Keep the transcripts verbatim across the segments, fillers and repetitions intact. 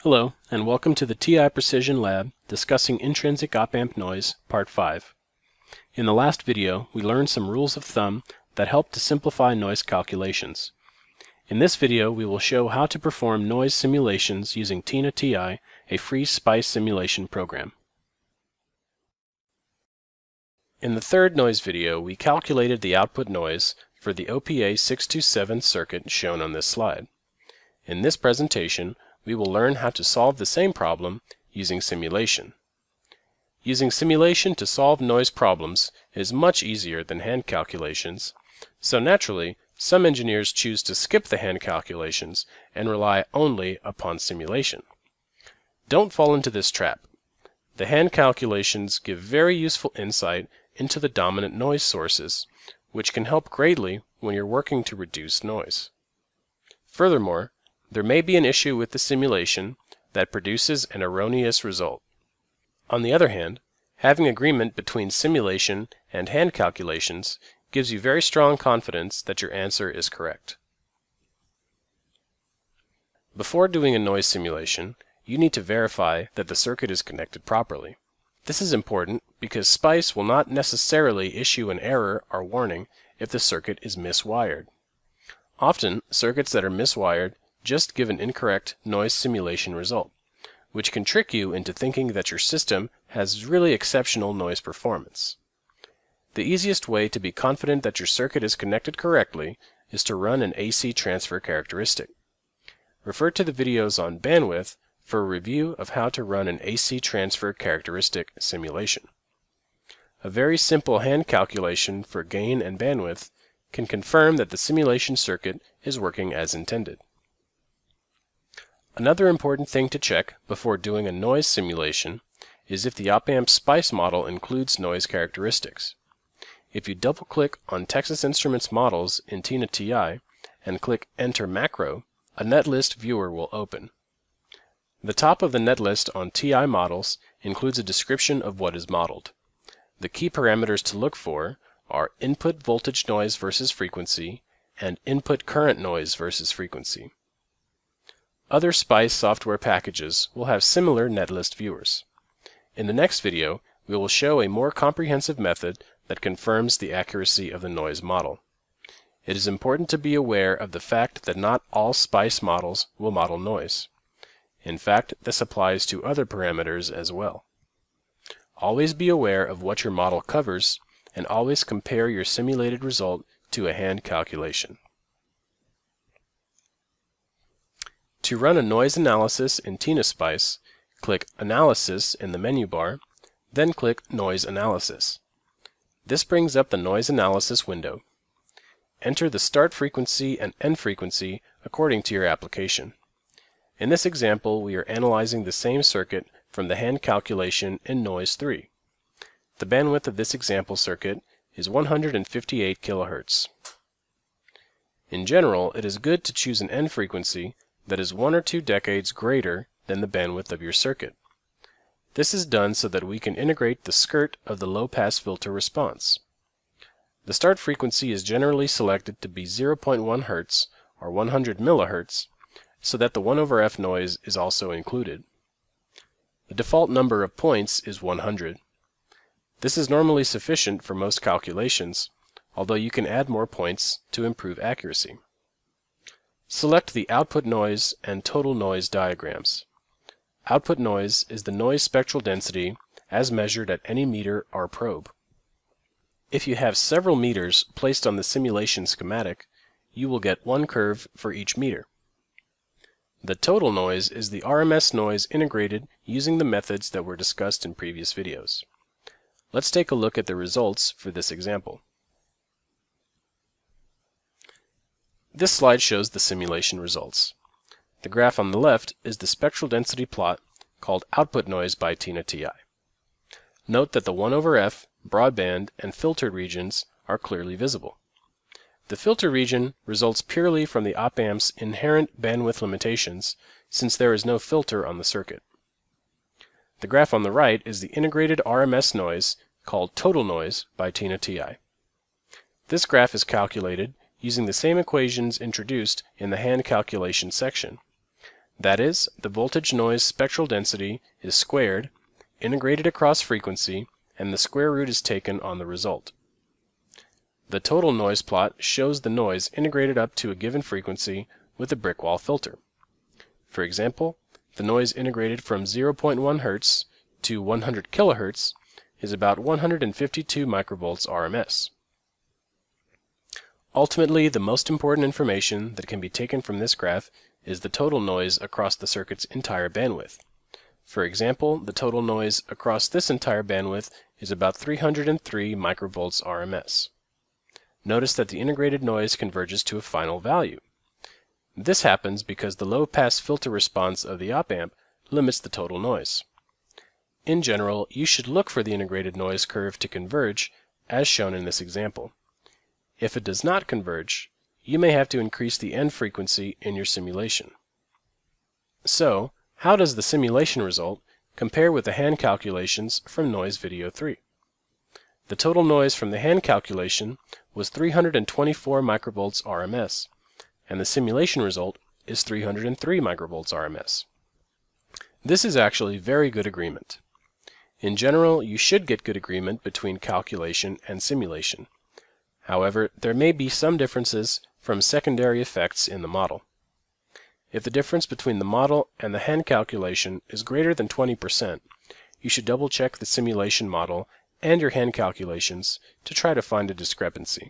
Hello, and welcome to the T I Precision Lab discussing intrinsic op-amp noise, Part five. In the last video, we learned some rules of thumb that help to simplify noise calculations. In this video, we will show how to perform noise simulations using Tina T I, a free SPICE simulation program. In the third noise video, we calculated the output noise for the O P A six two seven circuit shown on this slide. In this presentation, we will learn how to solve the same problem using simulation. Using simulation to solve noise problems is much easier than hand calculations, so naturally, some engineers choose to skip the hand calculations and rely only upon simulation. Don't fall into this trap. The hand calculations give very useful insight into the dominant noise sources, which can help greatly when you're working to reduce noise. Furthermore, there may be an issue with the simulation that produces an erroneous result. On the other hand, having agreement between simulation and hand calculations gives you very strong confidence that your answer is correct. Before doing a noise simulation, you need to verify that the circuit is connected properly. This is important because SPICE will not necessarily issue an error or warning if the circuit is miswired. Often, circuits that are miswired just give an incorrect noise simulation result, which can trick you into thinking that your system has really exceptional noise performance. The easiest way to be confident that your circuit is connected correctly is to run an A C transfer characteristic. Refer to the videos on bandwidth for a review of how to run an A C transfer characteristic simulation. A very simple hand calculation for gain and bandwidth can confirm that the simulation circuit is working as intended. Another important thing to check before doing a noise simulation is if the op-amp SPICE model includes noise characteristics. If you double-click on Texas Instruments models in Tina T I and click Enter Macro, a netlist viewer will open. The top of the netlist on T I models includes a description of what is modeled. The key parameters to look for are input voltage noise versus frequency and input current noise versus frequency. Other SPICE software packages will have similar netlist viewers. In the next video, we will show a more comprehensive method that confirms the accuracy of the noise model. It is important to be aware of the fact that not all SPICE models will model noise. In fact, this applies to other parameters as well. Always be aware of what your model covers, and always compare your simulated result to a hand calculation. To run a noise analysis in Tina SPICE, click Analysis in the menu bar, then click Noise Analysis. This brings up the Noise Analysis window. Enter the start frequency and end frequency according to your application. In this example, we are analyzing the same circuit from the hand calculation in Noise three. The bandwidth of this example circuit is one hundred fifty-eight kilohertz. In general, it is good to choose an end frequency that is one or two decades greater than the bandwidth of your circuit. This is done so that we can integrate the skirt of the low-pass filter response. The start frequency is generally selected to be zero point one hertz or one hundred millihertz, so that the one over F noise is also included. The default number of points is one hundred. This is normally sufficient for most calculations, although you can add more points to improve accuracy. Select the output noise and total noise diagrams. Output noise is the noise spectral density as measured at any meter or probe. If you have several meters placed on the simulation schematic, you will get one curve for each meter. The total noise is the R M S noise integrated using the methods that were discussed in previous videos. Let's take a look at the results for this example. This slide shows the simulation results. The graph on the left is the spectral density plot called Output Noise by Tina T I. Note that the one over F, broadband, and filtered regions are clearly visible. The filter region results purely from the op-amp's inherent bandwidth limitations, since there is no filter on the circuit. The graph on the right is the integrated R M S noise called Total Noise by Tina T I. This graph is calculated using the same equations introduced in the hand calculation section. That is, the voltage noise spectral density is squared, integrated across frequency, and the square root is taken on the result. The total noise plot shows the noise integrated up to a given frequency with a brick wall filter. For example, the noise integrated from zero point one hertz to one hundred kilohertz is about one hundred fifty-two microvolts R M S. Ultimately, the most important information that can be taken from this graph is the total noise across the circuit's entire bandwidth. For example, the total noise across this entire bandwidth is about three hundred three microvolts R M S. Notice that the integrated noise converges to a final value. This happens because the low-pass filter response of the op-amp limits the total noise. In general, you should look for the integrated noise curve to converge, as shown in this example. If it does not converge, you may have to increase the end frequency in your simulation. So, how does the simulation result compare with the hand calculations from Noise Video three? The total noise from the hand calculation was three hundred twenty-four microvolts R M S, and the simulation result is three hundred three microvolts R M S. This is actually very good agreement. In general, you should get good agreement between calculation and simulation. However, there may be some differences from secondary effects in the model. If the difference between the model and the hand calculation is greater than twenty percent, you should double check the simulation model and your hand calculations to try to find a discrepancy.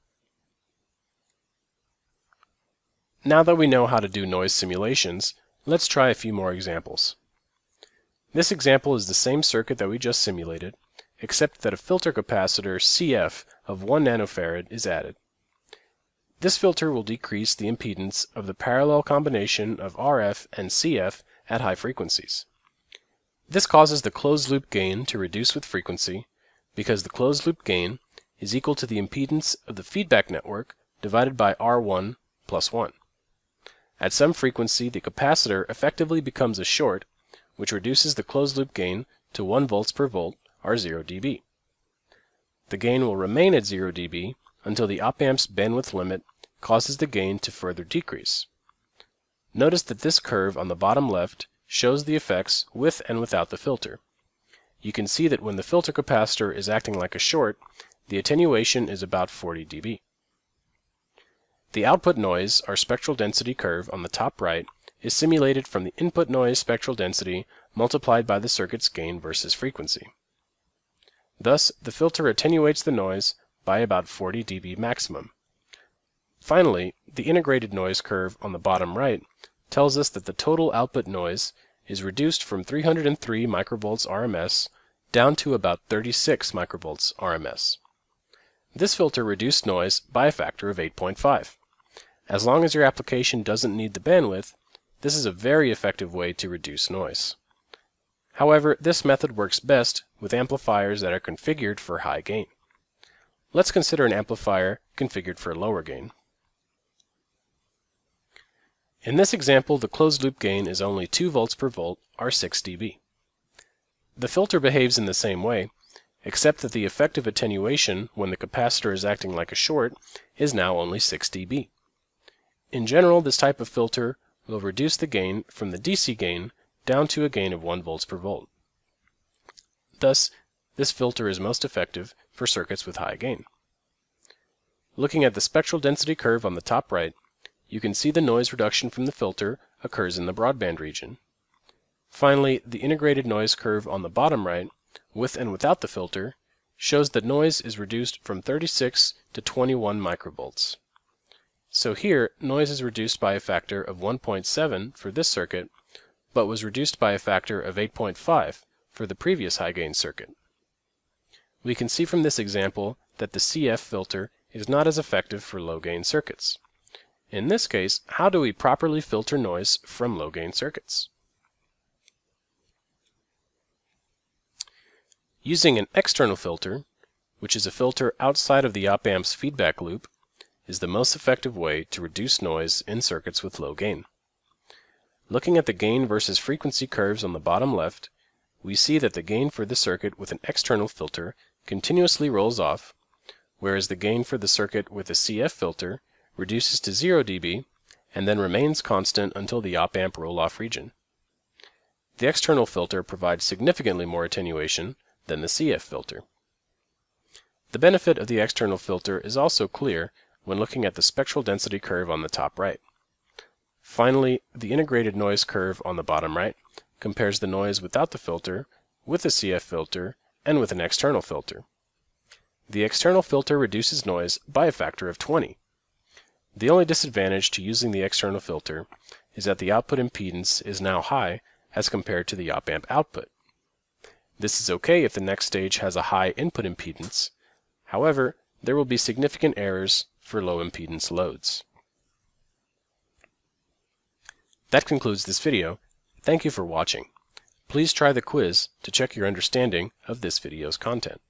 Now that we know how to do noise simulations, let's try a few more examples. This example is the same circuit that we just simulated, except that a filter capacitor C F of one nanofarad is added. This filter will decrease the impedance of the parallel combination of R F and C F at high frequencies. This causes the closed-loop gain to reduce with frequency because the closed-loop gain is equal to the impedance of the feedback network divided by R one plus one. At some frequency, the capacitor effectively becomes a short, which reduces the closed-loop gain to one volts per volt, or zero d B. The gain will remain at zero d B until the op-amp's bandwidth limit causes the gain to further decrease. Notice that this curve on the bottom left shows the effects with and without the filter. You can see that when the filter capacitor is acting like a short, the attenuation is about forty d B. The output noise, or spectral density curve on the top right, is simulated from the input noise spectral density multiplied by the circuit's gain versus frequency. Thus, the filter attenuates the noise by about forty d B maximum. Finally, the integrated noise curve on the bottom right tells us that the total output noise is reduced from three hundred three microvolts R M S down to about thirty-six microvolts R M S. This filter reduced noise by a factor of eight point five. As long as your application doesn't need the bandwidth, this is a very effective way to reduce noise. However, this method works best with amplifiers that are configured for high gain. Let's consider an amplifier configured for lower gain. In this example, the closed-loop gain is only two volts per volt, or six d B. The filter behaves in the same way, except that the effective attenuation when the capacitor is acting like a short is now only six d B. In general, this type of filter will reduce the gain from the D C gain down to a gain of one volt per volt. Thus, this filter is most effective for circuits with high gain. Looking at the spectral density curve on the top right, you can see the noise reduction from the filter occurs in the broadband region. Finally, the integrated noise curve on the bottom right, with and without the filter, shows that noise is reduced from thirty-six to twenty-one microvolts. So here, noise is reduced by a factor of one point seven for this circuit, but was reduced by a factor of eight point five for the previous high-gain circuit. We can see from this example that the C F filter is not as effective for low-gain circuits. In this case, how do we properly filter noise from low-gain circuits? Using an external filter, which is a filter outside of the op-amp's feedback loop, is the most effective way to reduce noise in circuits with low gain. Looking at the gain versus frequency curves on the bottom left, we see that the gain for the circuit with an external filter continuously rolls off, whereas the gain for the circuit with a C F filter reduces to zero d B and then remains constant until the op-amp roll-off region. The external filter provides significantly more attenuation than the C F filter. The benefit of the external filter is also clear when looking at the spectral density curve on the top right. Finally, the integrated noise curve on the bottom right compares the noise without the filter, with a C F filter, and with an external filter. The external filter reduces noise by a factor of twenty. The only disadvantage to using the external filter is that the output impedance is now high as compared to the op-amp output. This is okay if the next stage has a high input impedance. However, there will be significant errors for low impedance loads. That concludes this video. Thank you for watching. Please try the quiz to check your understanding of this video's content.